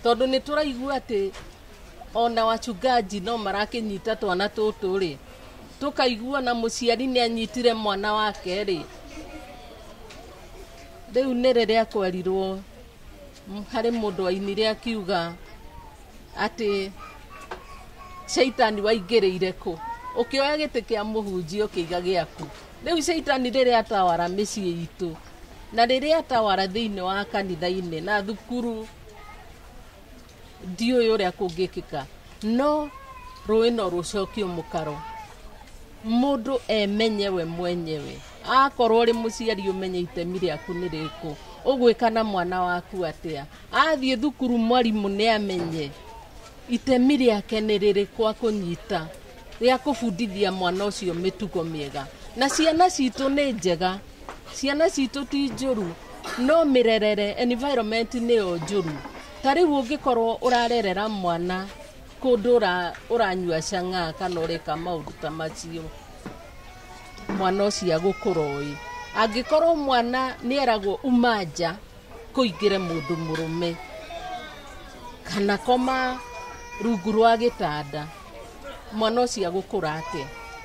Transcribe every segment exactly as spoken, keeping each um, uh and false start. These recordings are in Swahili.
tondu ni turaigua ati ona wachungaji no marakinyita twana tutu ri tukaigua na muciari ni anyitire mwana wake ri riu ni riria kwerirwo hari mundu ainire akiuga ati Shaitani waingiriire ku ukioya giti kia muhunjia ukiiga giaku riu Shaitani riria atawara micii itu na riria atawara thiini wa kanitha-ini na thukuru ndio yuria kungikika no ruino rucokio mukaro mundu emenye we mwenyewe akorwo ri muciari umenye itemi riaku ni riku ugwika na mwana waku atia athie thukuru mwarimu ni amenye itemi riake ni ririku akunyita ria kubundithia mwana ucio mitugo miega na ciana citu ni njega ciana citu ti njuru no mirerere environment ni o njuru tari ungikorwo urarerera mwana kundura uranyua canga kana ureka maundu ta macio mwana ucio agukuroi angikorwo mwana ni eragwo umanja kuingire mundu murume kana koma rungu rwa gitanda mwana ucio agukura ate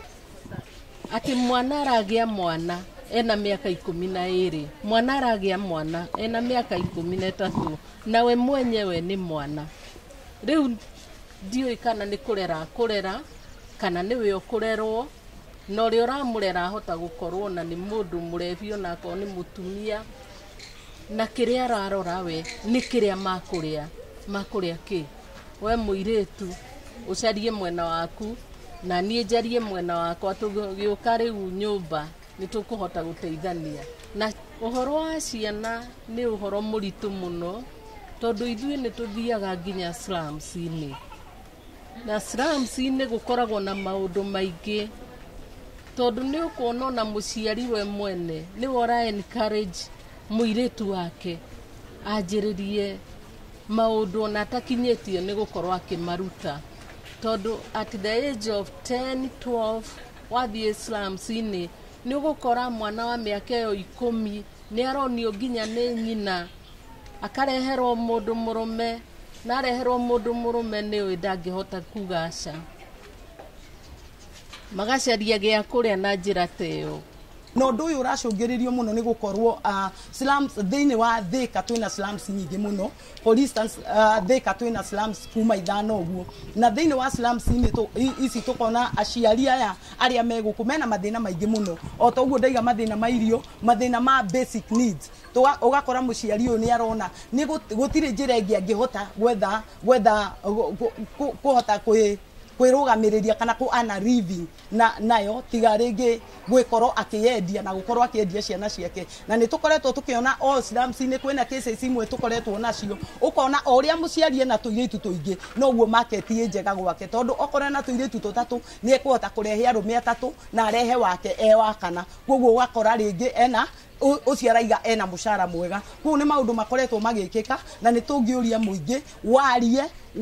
ati mwana aragia mwana ena miaka ikumi na iri mwana aragia mwana ena miaka ikumi na itatu nawe mwenyewe ni mwana riu ndio kana ni kurera kurera kana ni we ukurerwo no ri uramurera hota gukorwo na ni mundu murevio na ko ni mutumia na kiria ararora we ni kiria makuria makuria ki we muiretu ucarie mwena waku na nie njarie mwena wakwa tugiuka riu nyumba ni tukuhota guteithania na uhoro wa ciana ni uhoro muritu muno tondu ithui ni tuthiaga nginya slums ini na slums ini gukoragwo na maundu maingi tondu ni ukuona na muciari we mwene ni wora encourage muiretu wake ajiririe maundu na takinyetie ni gukorwo akimaruta tondu at the age of ten twelve wathie slums ini ni ugukora mwana wa miaka yo ikumi ni aronio nginya ni nyina akareherwo mundu murume na areherwo mundu murume ni we ndangihota kugaca magacaria gia kuria na njira teyo no ndu uyu uracungiririo muno ni gukorwo uh, slums thiini wa Thika twina slums nyingi muno for instance uh, Thika twina slums kuma ithano uguo na thiini wa slums ni to ici tukona aciari aya aria meguku mena mathina maingi muno o to uguo ndaiga mathina ma irio mathina ma basic needs tuga ugakora muciari uyu ni arona ni gutire njira ingi angihota gwetha gwetha kuhota kwi kwirugamiria kana ku ana living na nayo tiga ringi gwikoro akiyendia na gukorwo akiyendia ciana ciake na ni tukoretwo tukiona all slums ni kwina cases imwe tukoretwo nacio ukona oria muciari na tuiritu tuingi no guo market ye njega gwake tondu okore na tuiritu tutatu ni ekuhota kurehe arume atatu na arehe wake e wa kana koguo ugakora ringi ena uciaraiga ena mushara mwega ku ni maundu makoretwo magikika na ni tungiuria muingi warie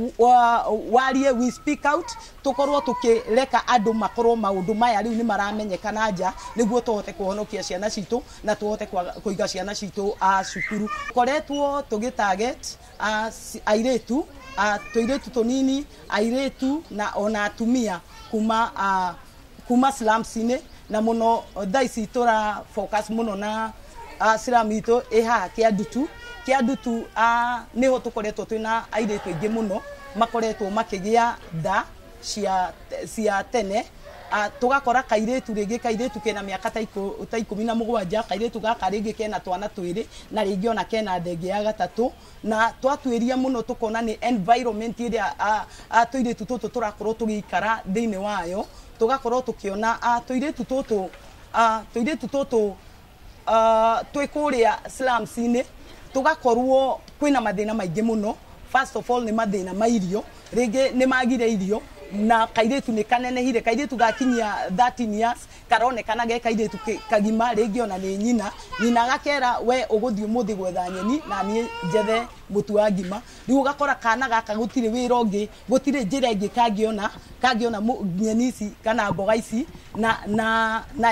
warie we speak out tukorwo tukireka andu makorwo maundu maya riu ni maramenyekana nja niguo tuhote kuhonokia ciana citu na tuhote kuiga ciana citu a cukuru koretwo tugitarget airetu tuiretu tunini airetu na ona atumia kuma kuma slums ine na muno daisi tora focus muno na uh, slum ito eha Kiambu Kiambu uh, niho tukoretwo twina airetu ingi muno makoretwo makigia nda cia cia tene uh, tugakora kairetu ringi kairetu kena miaka ta ikumi na mugwanja kairetu gaka ringi kena twana twiri na ringi ona kena ndege ya gatatu na twatwiria muno tukona ni environment iria uh, uh, tuiretu tutu turakorwo tugikara thiini wayo tugakorwo tukiona a tuiretu tutu a tuiretu tutu a twikuria slums ine tugakorwo kwina mathina maingi muno first of all ni mathina ma irio ringi ni magire irio na kairetu ni kanenehire kairetu gakinyia thirteen years karonekana ge kairetu kagima ringi ona ni nyina nyina gakera we uguthii muthi gwetha nyeni na ni njethe mutu wa ngima riu gakora kana gaka gutire wira ungi gutire njira ingi kangiona kangiona nyeni ici kana mboga ici na na nayo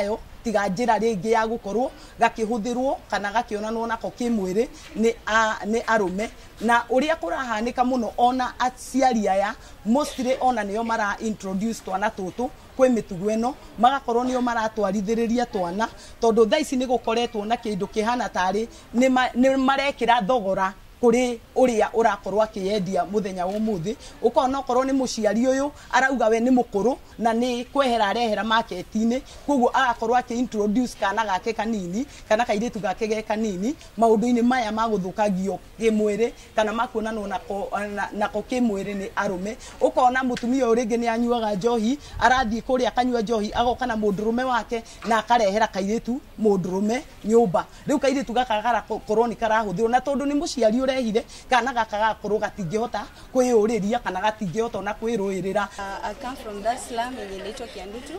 tiga njira ringi ya gukorwo gakihuthirwo kana gakionanwo nako kimwiri ni ni arume na uria kurahanika muno ona aciari aya mostly ona nio mara introduce twana tutu kwi mitugo eno magakorwo nio maratwarithiriria twana tondu thaa ici ni gukoretwo na kindu kihana tari ni marekira thogora kuri uria urakorwa akiendia muthenya wa muthi ukona okorwo ni muciari uyu arauga we ni mukuru na ni kwehera arehera market-ini koguo agakorwa aki introduce kana gake kanini kana kairitu gake ge kanini maundu-ini maya maguthukagio kimwiri kana makuonanwo nako nako kimwiri ni arume ukona mutumia uringi ni anyuaga njohi arathie kuria akanyua njohi agoka na mundurume wake na akarehera kairitu mundurume nyumba riu kairitu gakagara koroni karahuthirwo na tondu ni muciari urehire kana gaka gakorwo gatingihota kwiyuriria kana gatingihota na kwiruirira. I come from Dar es Salaam yenye inaitwa Kiambu. Um,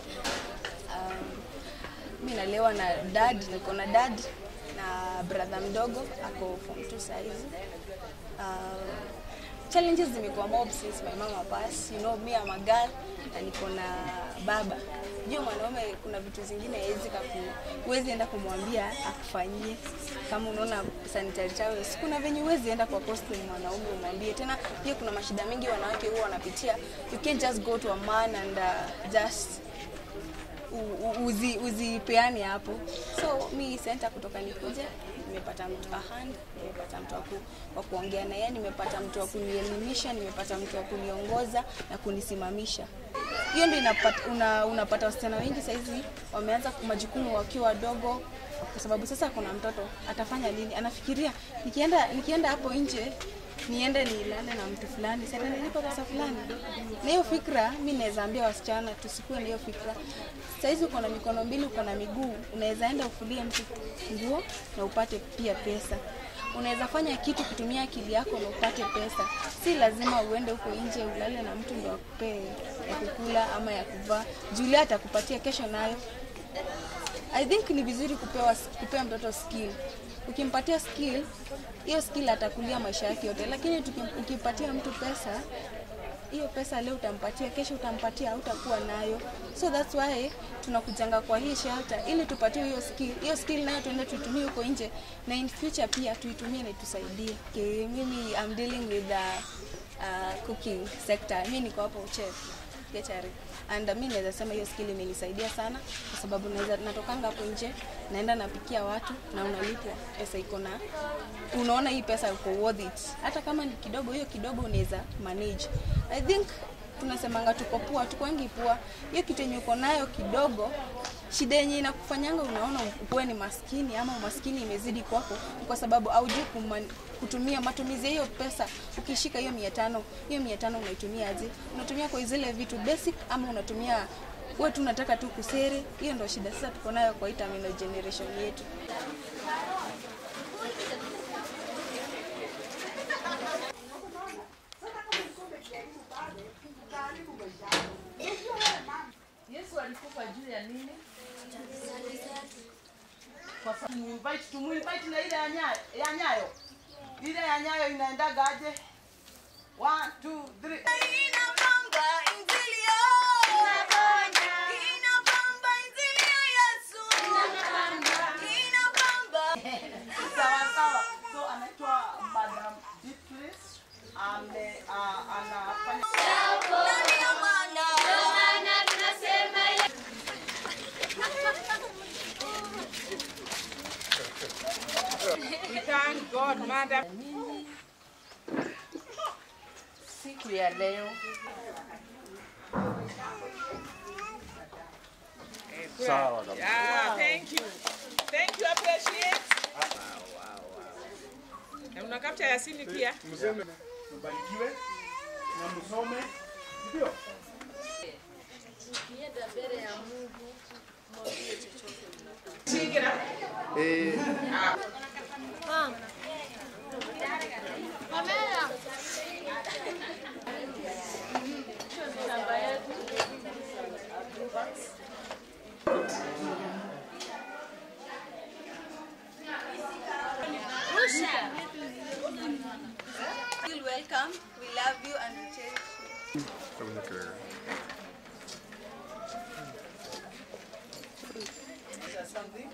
mimi nalewa na dad, niko na dad na brother mdogo ako form two size. Uh, challenges zimekuwa mob since my mama passed. You know, me I'm a girl na niko na baba. Jua mwanaume kuna vitu zingine hawezi kuwezi enda kumwambia akufanyie. Kama unaona sanitary towels, kuna venye huwezi enda kwa costume mwanaume umwambie. Tena pia kuna mashida mingi wanawake huwa wanapitia. You can't just go to a man and uh, just uzi uzi peani hapo. So mi center kutoka nikuje nimepata mtu wa hand, nimepata mtu wa kuongea na yeye, nimepata mtu wa kunielimisha, nimepata mtu wa kuniongoza na kunisimamisha. Hiyo ndio inapata una, unapata wasichana wengi saizi wameanza majukumu wakiwa wadogo kwa sababu sasa kuna mtoto atafanya nini? Anafikiria nikienda nikienda hapo nje niende nilale na mtu fulani, sasa nilipo pesa fulani. Na hiyo fikra mimi naweza ambia wasichana tusikue na hiyo fikra. Saizi uko na mikono mbili, uko na miguu, unaweza enda ufulie mtu nguo na upate pia pesa. Unaweza fanya kitu kutumia akili yako na upate pesa. Si lazima uende huko nje ulale na mtu ndio akupe ya kukula ama ya kuvaa. Julia atakupatia kesho nayo. I think ni vizuri kupewa kupea mtoto skill. Ukimpatia skill, hiyo skill atakulia maisha yake yote. Lakini ukimpatia mtu pesa, hiyo pesa leo utampatia, kesho utampatia, hautakuwa nayo. So that's why tunakujanga kwa hii shelter ili tupatie hiyo skill. Hiyo skill nayo tuende tuitumie huko nje na in future pia tuitumie na itusaidie. Okay, mimi I'm dealing with the uh, cooking sector. Mimi niko hapo chef. Catering. And uh, mimi naweza sema hiyo skill imenisaidia sana kwa sababu naweza natokanga hapo nje naenda napikia watu na unalipwa pesa iko na unaona hii pesa uko worth it. Hata kama ni kidogo, hiyo kidogo unaweza manage. I think tunasemanga tuko poa, tuko wengi poa. Hiyo kitu yenye uko nayo kidogo, shida yenye inakufanyanga unaona ukuwe ni maskini ama umaskini imezidi kwako kwa sababu haujui kutumia matumizi hiyo pesa. Ukishika hiyo mia tano, hiyo mia tano unaitumia aje? Unatumia kwa zile vitu basic ama unatumia wewe tu unataka tu kusere? Hiyo ndio shida sasa tuko nayo kwa hii terminal generation yetu. Yesu alikufa juu ya nini? Kwa sababu invite to invite na ile ya nyayo, ya nyayo. Ile ya nyayo inaendaga aje? one two three. Inapamba injili yo. Inapamba. Inapamba injili ya Yesu. Inapamba. Inapamba. Sawa sawa. So anaitwa Madam Beatrice. Ame uh, anafanya Nani ya maana? Maana tunasema We thank God, Madam. Siku ya leo sawa. Yeah, thank you. Thank you, appreciate. Na unakapcha Yasini pia. Mseme mbarikiwe na msome. Ndio. tukienda mbele ya Mungu mwambie chochote unataka. Singira. Eh. Mama. Pamela. Shamba yetu. Feel welcome, we love you and we cherish you. From the career. something.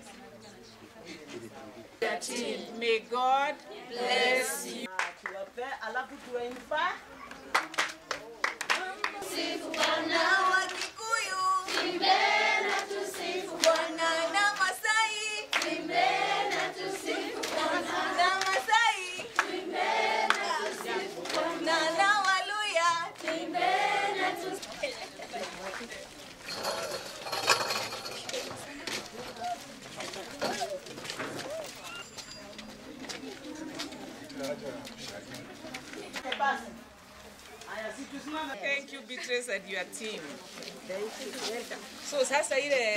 May God bless you. Tuwape alafu tuwaimba. Bwana wa Kikuyu, imbeni tusifu Bwana na Masai, imbeni tusifu Bwana na Masai, imbeni tusifu Bwana na Waluya, imbeni tusifu. Thank you, Beatrice, and your team. So sasa ile